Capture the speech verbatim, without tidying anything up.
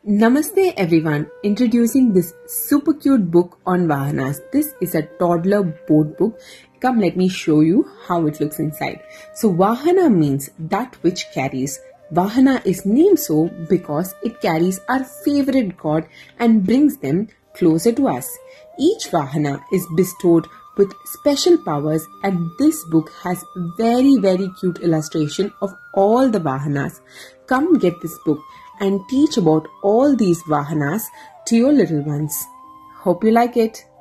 Namaste everyone, introducing this super cute book on Vaahaanaas. This is a toddler board book. Come let me show you how it looks inside. So Vahana means that which carries. Vahana is named so because it carries our favorite god and brings them closer to us. Each Vahana is bestowed with special powers, and this book has very very cute illustration of all the Vaahaanaas. Come get this book and teach about all these Vaahaanaas to your little ones. Hope you like it.